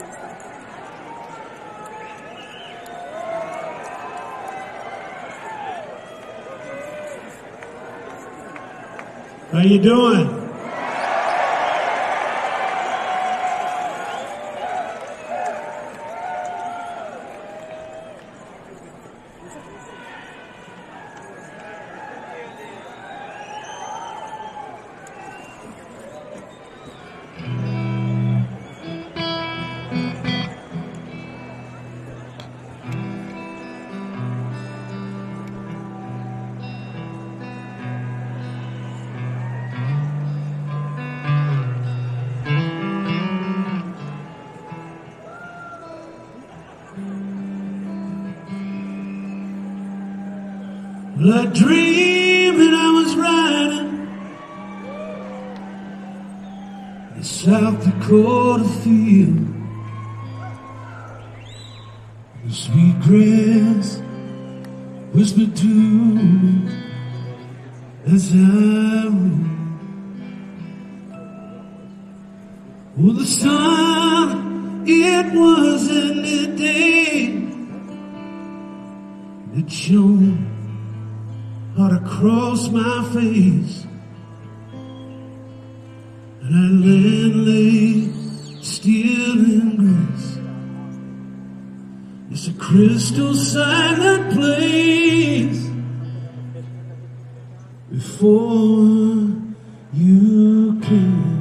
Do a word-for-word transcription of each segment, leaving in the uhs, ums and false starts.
How you doing? Well, I dreamed that I was riding the South Dakota field. The sweet grass whispered to me as I rode. Well, the sun, it wasn't midday. It shone hard across my face, and I lay still in grace. It's a crystal silent place before you came.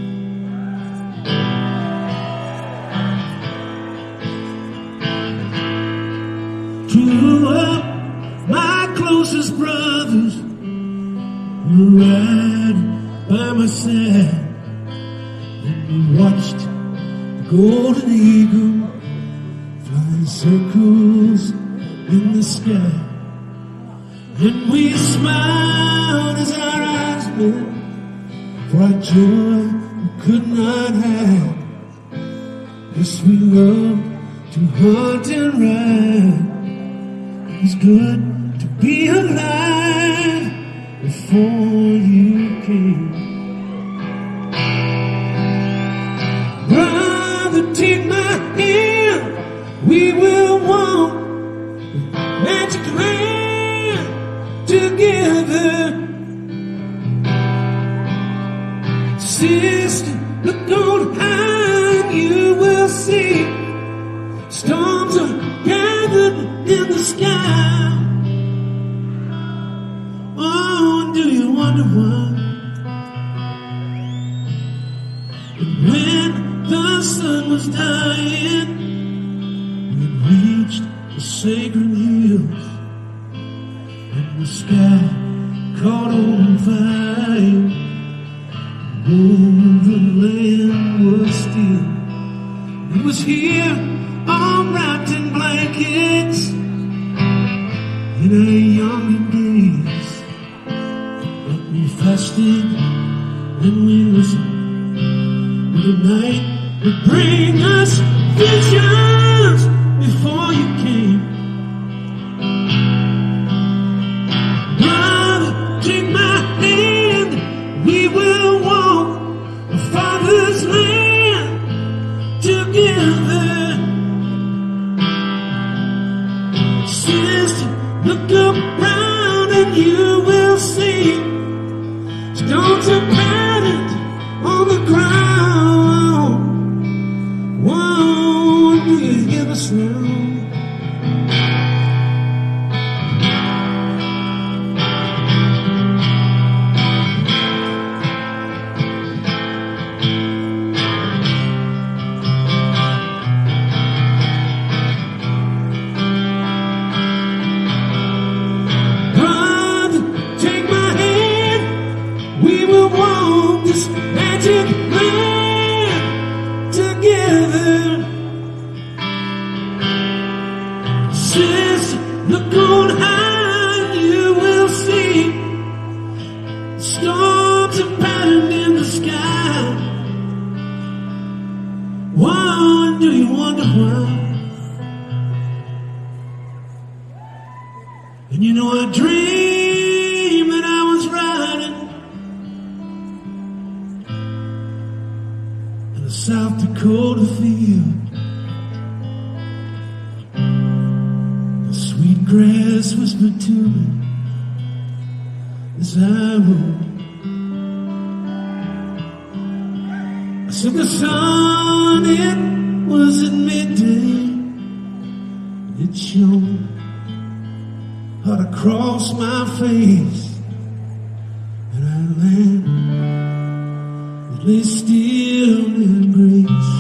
Two of my closest brothers were right by my side, and we watched the golden eagle flying circles in the sky, and we smiled as our eyes met, for our joy we could not hide. Yes, we loved to hunt and ride. It was good to be alive before you came. Brother, take my hand, we will walk the magic land together. Sister, look on high, you will see storms are gathered in the sky. Oh, do you wonder why? And when the sun was dying, we reached the sacred hills, and the sky caught on fire. Oh, the land was still. It was here, all wrapped in blankets, in our young days. But we fasted and we listened. The night would bring us visions before you came. Brother, take my hand, we will walk the Father's land together. Sister, look around and you will see stones are patterned on the ground. Whoa, do you hear the sound? And you know I dreamed that I was riding in a South Dakota field. The sweet grass whispered to me as I rode. I said the sun, it was at midday, and it shone hot across my face, and I landed, it lay still in grace.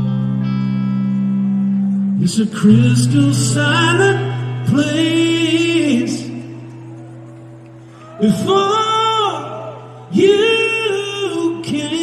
It's a crystal silent place before you came.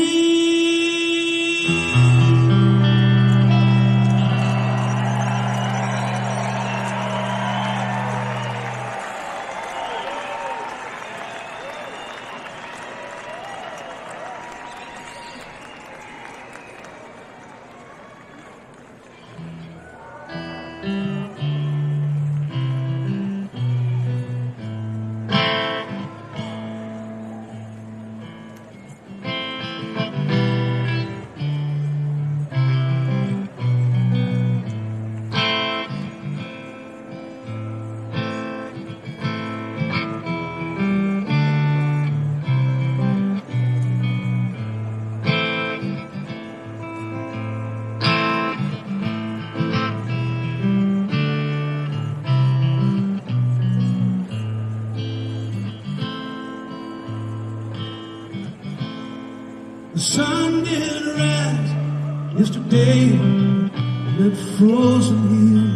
The sun didn't rise yesterday on that frozen hill.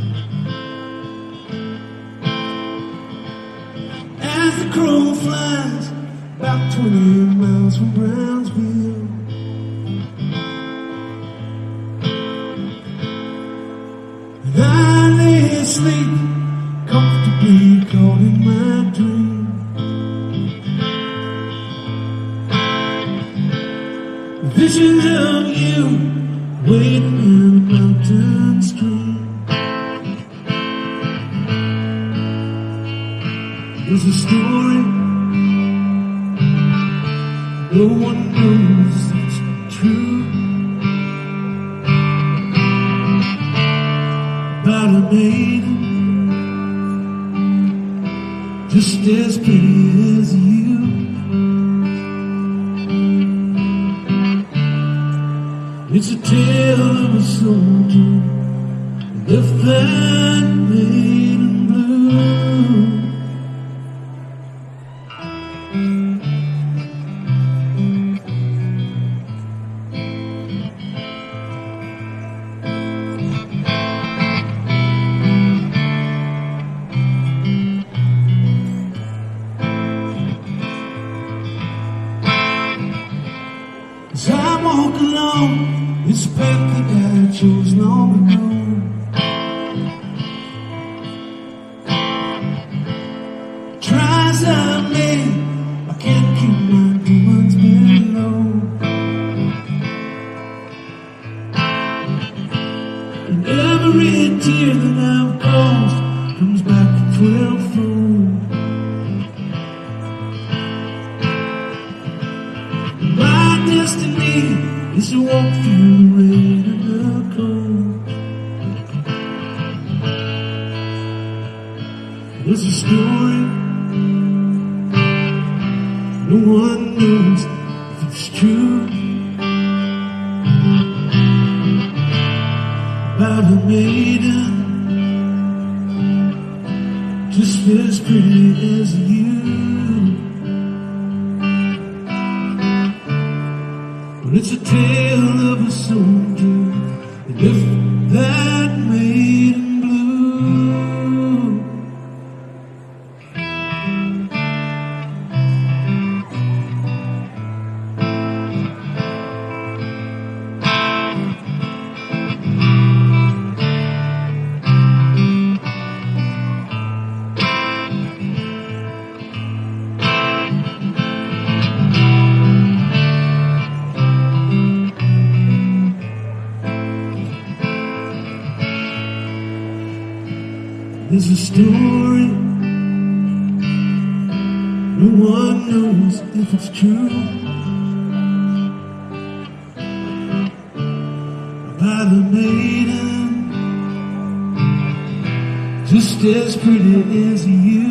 As the crow flies about twenty miles from Brownsville, and I lay asleep comfortably caught in my dream. Visions of you waiting in a mountain stream. There's a story no one knows it's true, about a maiden just as pretty as you. It's a tale of a soldier left that maiden blue. As I walk along this path that I chose long ago, try as I may, I can't keep my demons below. And every tear that I've caused comes back twelvefold. My destiny is to walk through the rain and the cold. There's a story no one knows if it's true, about a maiden just as pretty as you. It's a tale of a soldier that left that maiden blue. There's a story no one knows if it's true, maiden, just as pretty as you.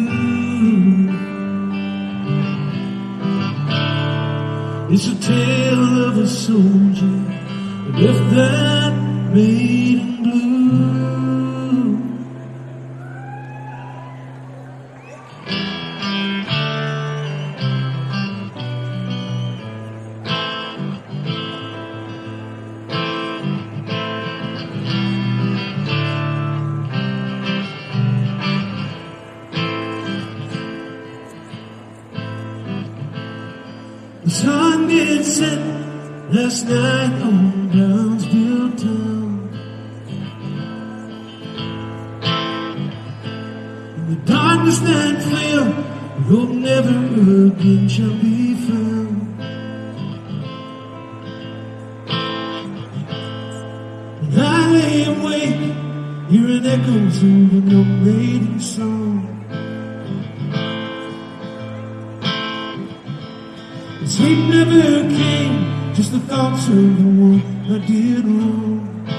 It's a tale of a soldier that left that maiden blue. The sun did set last night on Brownsville town, and the darkness that fell, hope never again shall be found. And I lay awake, hearing echoes of an old maiden song. Sleep never came, just the thoughts of the one I did wrong.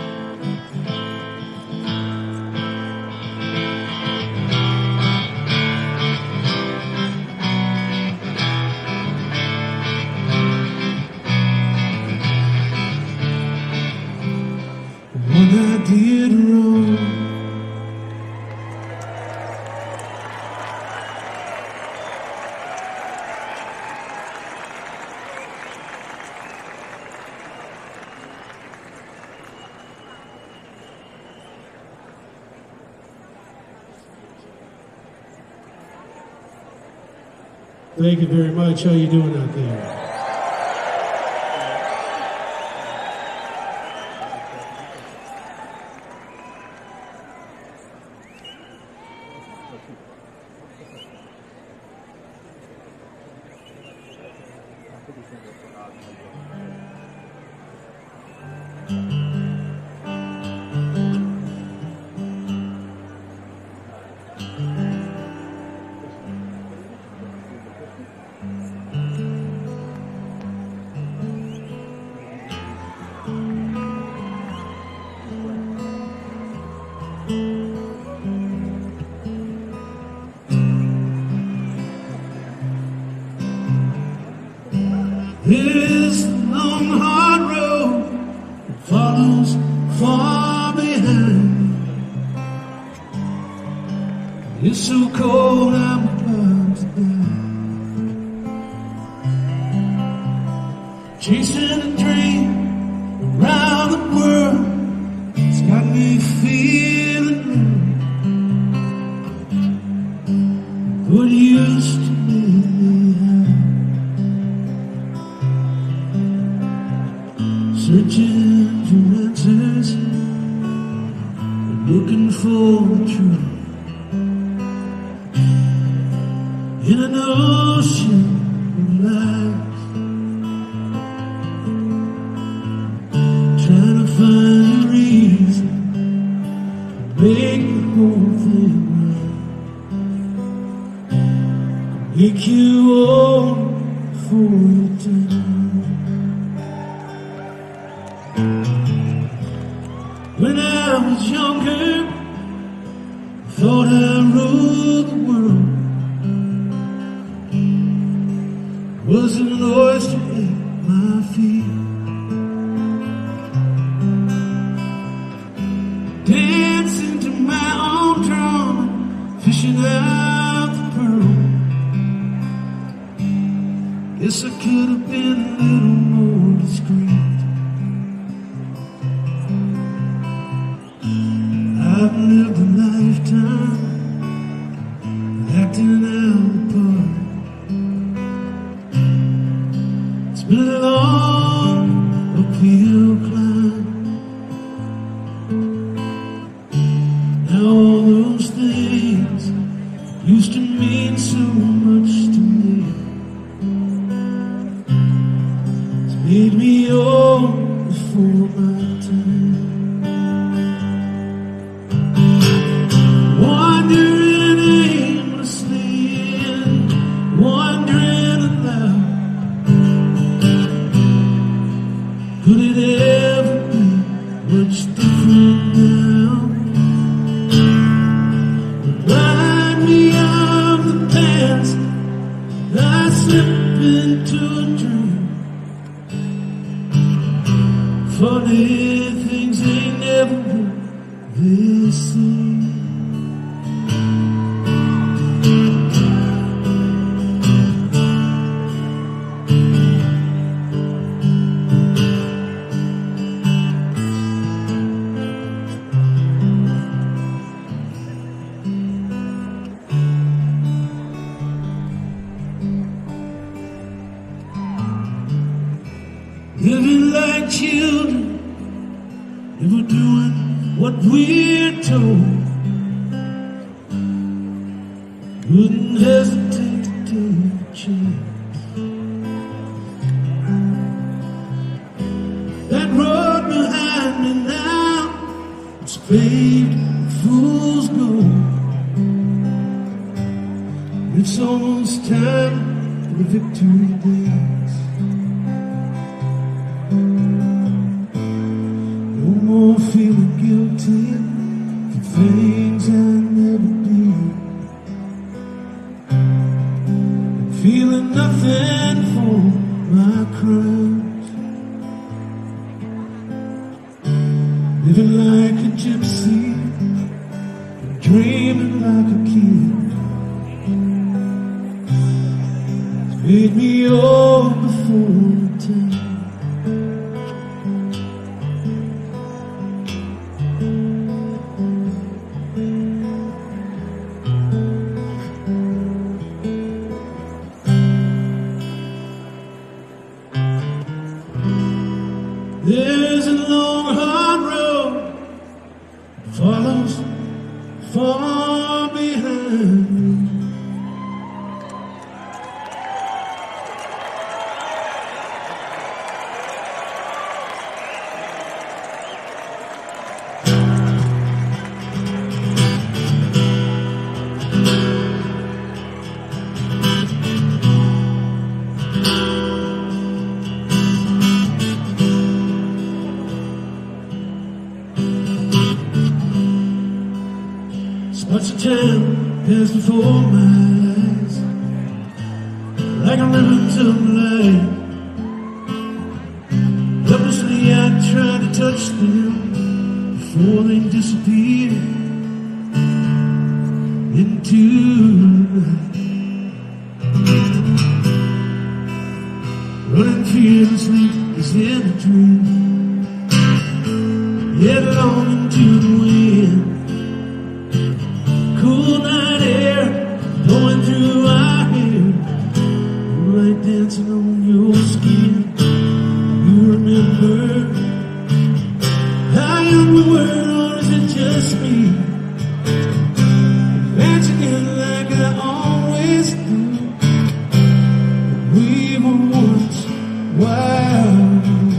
The one I did wrong. Thank you very much. How you doing out there? Here's the long hard road that follows far behind. It's so cold I'm about to die. Chasing a dream around the world, it's got me feeling blue. What used to be searching for answers, looking for the truth in an ocean of lies, trying to find a reason to make the whole thing right, make you old for eternity. When I was younger, I thought I ruled the world. Was an oyster at my feet, dancing to my own drum, fishing out the pearl. Guess I could have been a little more discreet. I've lived a lifetime acting out a part. It's been a long uphill climb. Now all those things used to mean so much to me. It's made me old before my time. Wandering aimlessly and wandering aloud. Could it ever be much different? Funny things ain't never been the same. Living like children, never doing what we're told. Wouldn't hesitate to take a chance. That road behind me now, it's paved with fool's gold. It's almost time for the victory dance. No more feeling guilty for things I never did. Feeling nothing for my crimes. Living like a gypsy, dreaming like a kid. It's made me old before time. There's a long hard road that follows far behind me. Much of time passed before my eyes, like a ribbons of light. Helplessly I tried to touch them before they disappeared into the night. Running fearlessly is in a dream, yet longing to the wind. Cool night air blowing through our hair, moonlight dancing on your skin. You remember how young we were, or is it just me? Imagining like I always do, we were once wild.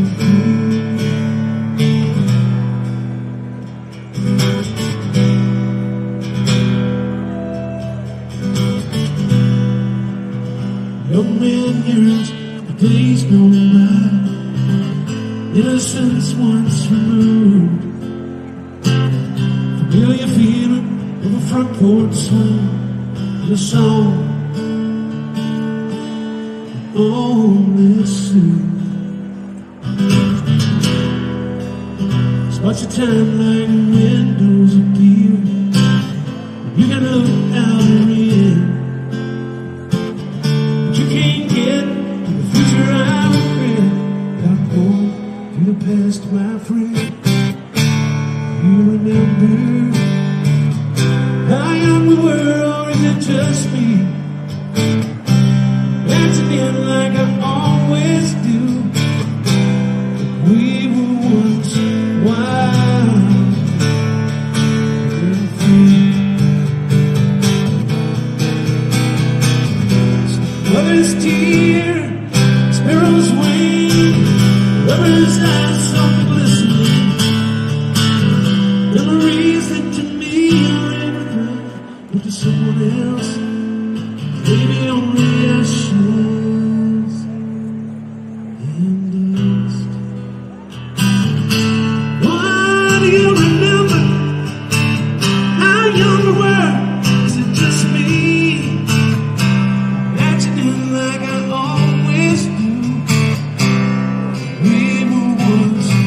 Young man yearns for days gone by, innocence once removed. Familiar feeling of a front porch swing and a song that only soothed. Spots of time like windows appear, you can look out and in. Past, my friend, you remember how young we were, or is it just me? Dancing in like I always do, we were once wild and free. Mother's tear, sparrow's wing, lover's eyes. Memories that to me are everything, but to someone else, maybe only ashes and dust. Why do you remember how young we were? Is it just me? Imagining like I always do, we were once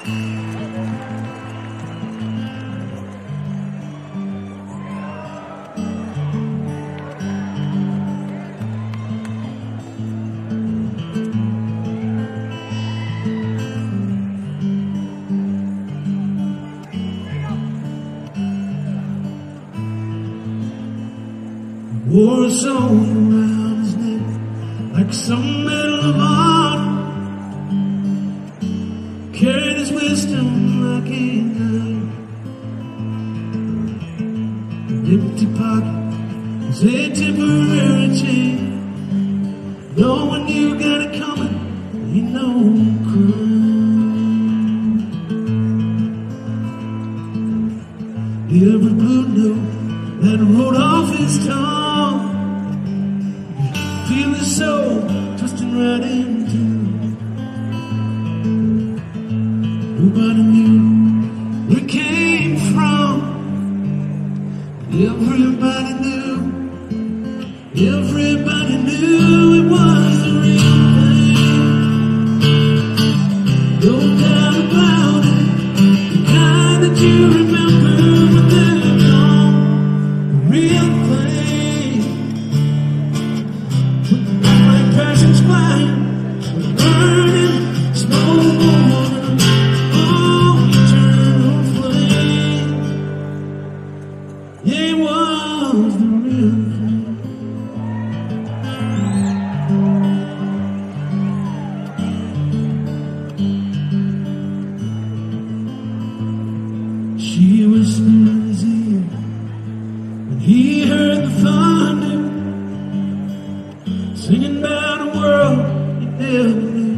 Wore a song around his neck like some medal of honor. Carried his wisdom like a knife. An empty pocket was a temporary chain. Knowing you got it coming, ain't no crime. Every blue note that rolled off his tongue, feel his soul twisting right into. Nobody knew where it came from, but everybody knew, everybody knew it was the real thing. No doubt about it, the kind that you remember when they're gone, the real thing. Passion's flying, burning, smoke on water, oh, eternal flame. Yeah, it was the real thing. She whispered in his ear when he heard the thunder, singing about a world he never knew.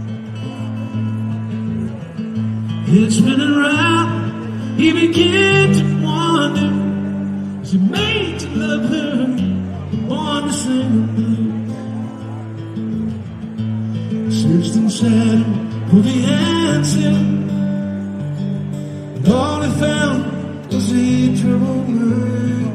He'd spinning around, he began to wonder, was he made to love her, born to sing the blues? Searched inside him for the answer, and all he found was a troubled mind.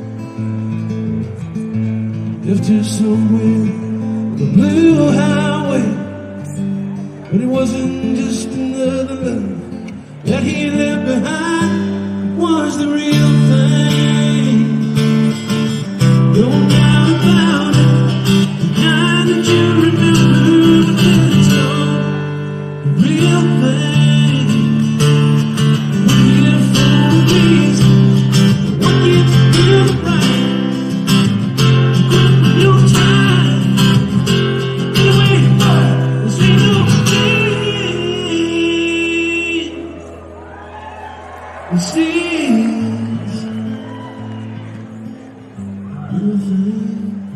Left her somewhere on the blue highway, but it wasn't just another love that he left behind. It was the real thing. No doubt about it, the kind that you remember when it's gone. The real thing. We're here for a reason. What you do right. Your time. Anyway, this ain't no change. This is your thing.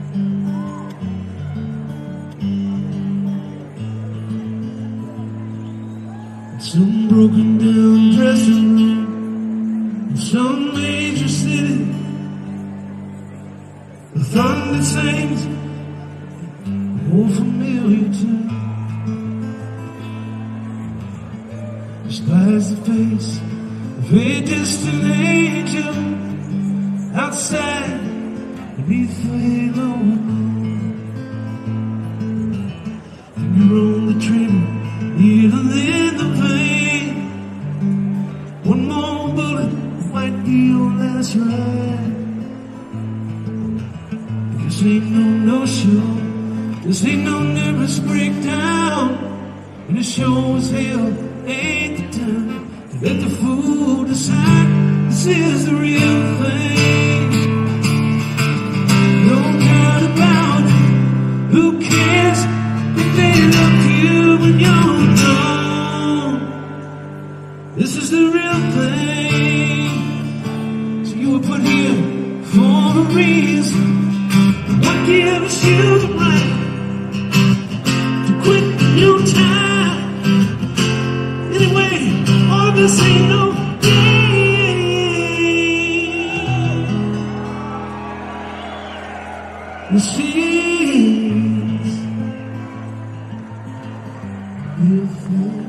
Some broken down dressing room in some major city, the thunder sings, more familiar too. Despises the face of a distant angel outside beneath the halo. Finger on the trigger, needle in the vein. One more bullet might be your last ride. This ain't no no-show, this ain't no nervous breakdown, and it sure as hell ain't the time to let the fool decide. This is the real thing. No doubt about it, who cares if they love you when you're gone? This is the real thing. So you were put here for a reason. What gives you the right to quit your time? Anyway, all of this ain't no game. This is your thing.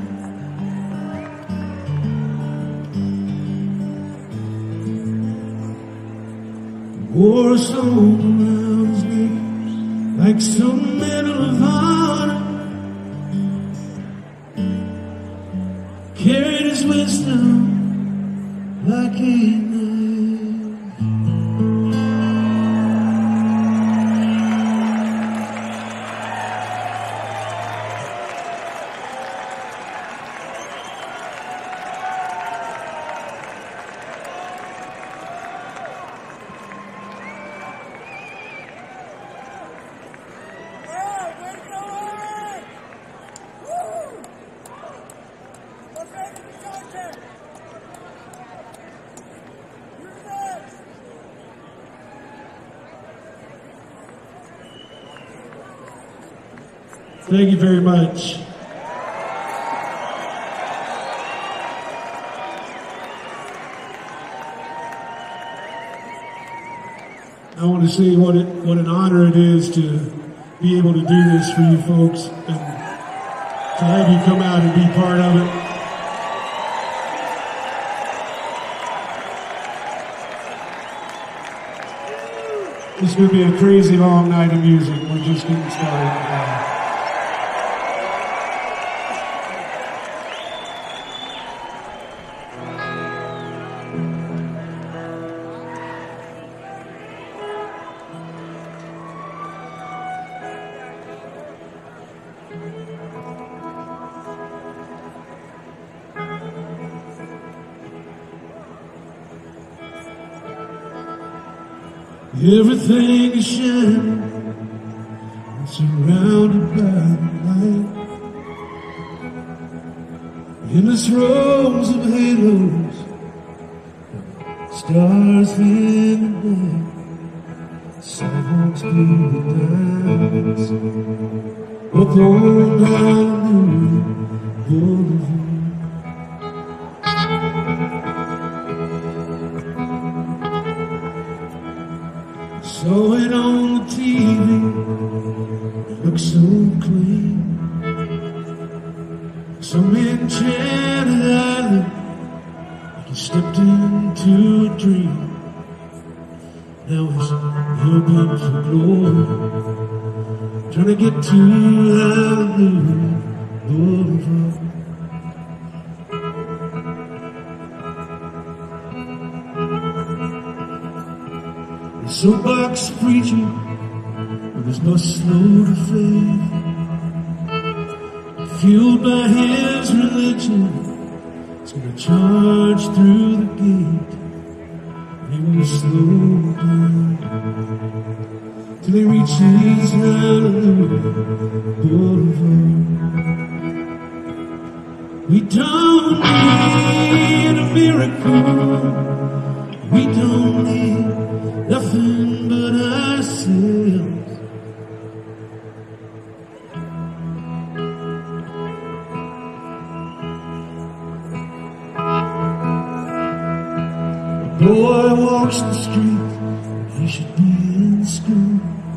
Wore a song around his neck like some medal of honor. carried his wisdom like a knife. Thank you very much. I want to say what it, what an honor it is to be able to do this for you folks and to have you come out and be part of it. This is going to be a crazy long night of music. We're just getting started. Everything is shining, surrounded by the light. Endless rows of halos, stars in the night, sidewalks through the nights. Up on Hallelujah Boulevard. Saw it on the T V, it looks so clean. Some enchanted island, like you stepped into a dream. Now it's hoping for glory, trying to get to Hallelujah Boulevard. Soapbox preacher with his busload of faith, fueled by his religion, he's gonna charge through the gate. He will slow down till he reaches Hallelujah Boulevard. We don't need a miracle, we don't need nothing but ourselves. A boy walks the street, he should be in school.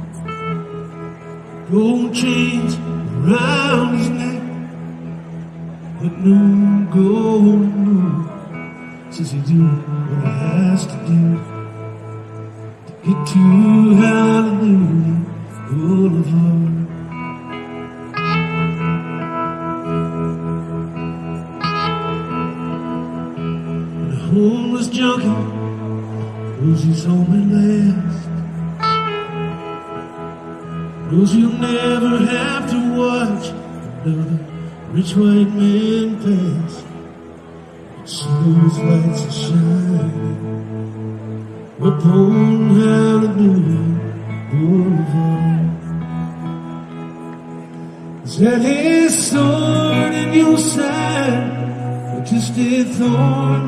Gold chains around his neck, but no gold move. Says he do what he has to do. Get to Hallelujah Boulevard. And a homeless junkie knows he's home at last, knows you'll never have to watch another rich white man pass. Smooth lights are shining upon Hallelujah Boulevard. Is that his sword in your side, or just a thorn?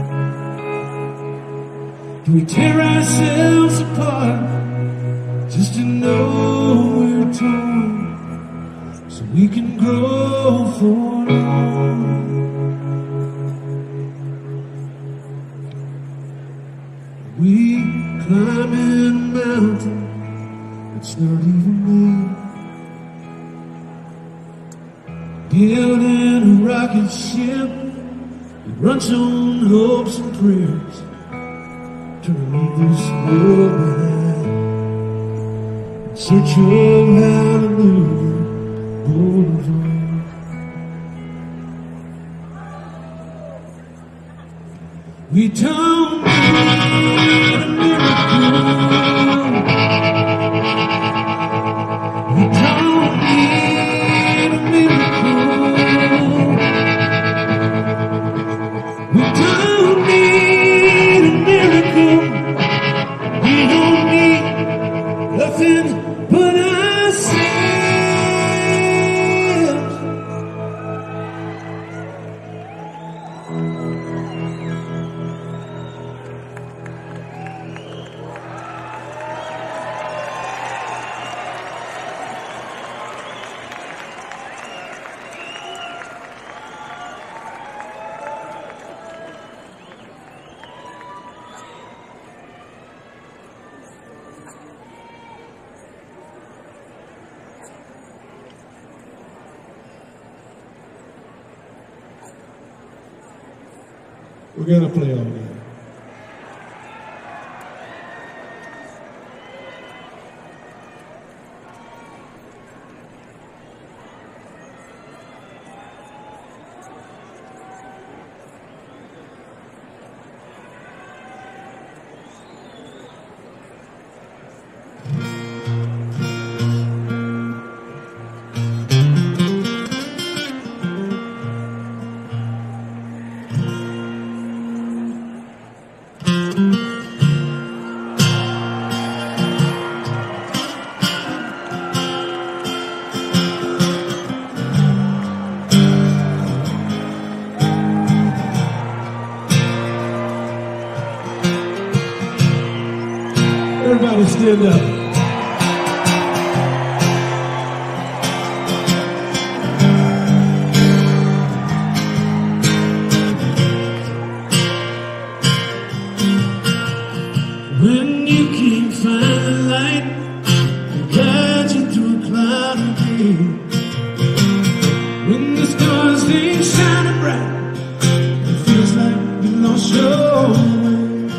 Do we tear ourselves apart just to know we're torn, so we can grow forlorn? We climbing a mountain that's not even made, building a rocket ship that runs on hopes and prayers, trying to leave this world behind in search of Hallelujah Boulevard. We don't need a miracle. We don't need a miracle. We don't need a miracle. We don't need nothing but ourselves. We're gonna play all night. Everybody stand up. When you can't find the light, it guides you through a cloudy day. When the stars ain't shining bright, it feels like you lost your way.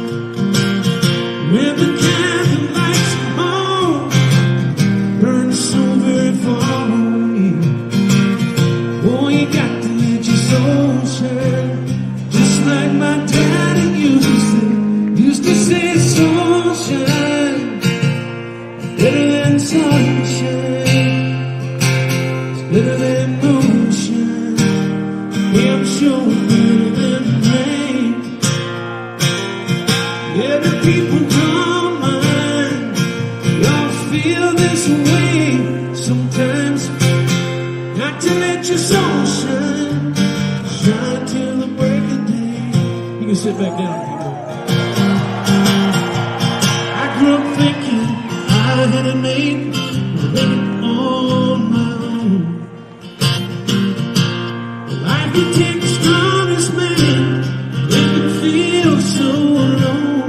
When the candle lights at home burns so very far away, oh, you got to let your soul shine. Just like my daddy used to say, used to say soul shine better than sunshine, it's better than moonshine, yeah, I'm sure better than rain. Yeah, the people don't mind, y'all feel this way sometimes. Got to let your soul shine, shine till the break of day. You can sit back down, people. I grew up thinking I had it made, made it on my own. Life can take the strongest man, make him feel so alone.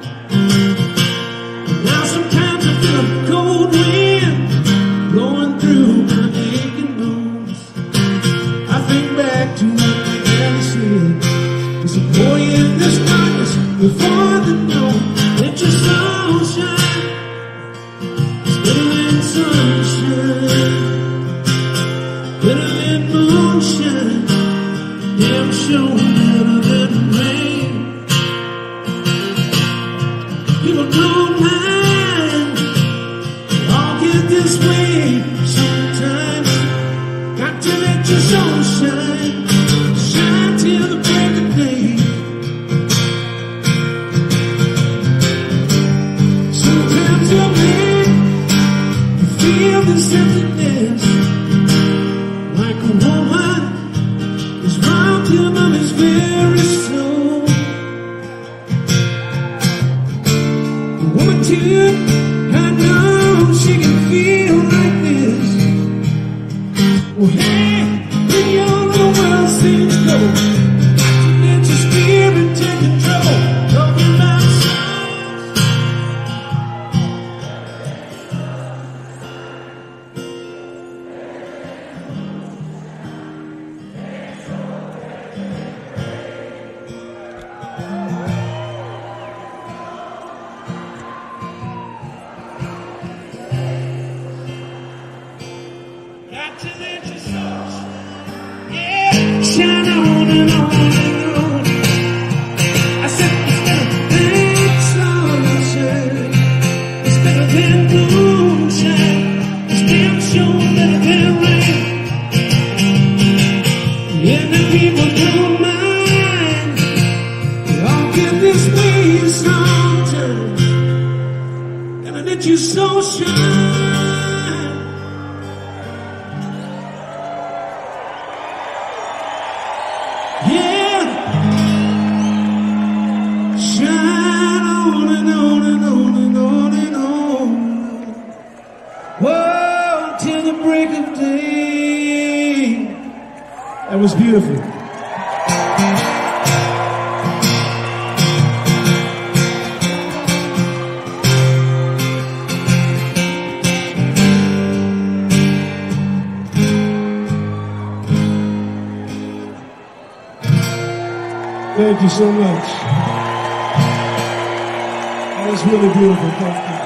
Now sometimes I feel a cold wind blowing through my aching bones. I think back to what my daddy said, there's a boy in this darkness before the dawn. Let your soul shine, it's better than sunshine, better than moonshine, yeah, I'm sure better than rain. People don't mind, we all get this way sometimes. Got to let your soul shine, shine till the break of day. Sometimes you're big, you feel this emptiness, like a woman is robbed him of his very soul. so shine. Yeah, shine on and on and on and on and on. Whoa, till the break of day. That was beautiful. Thank you so much. That was really beautiful. Thank you.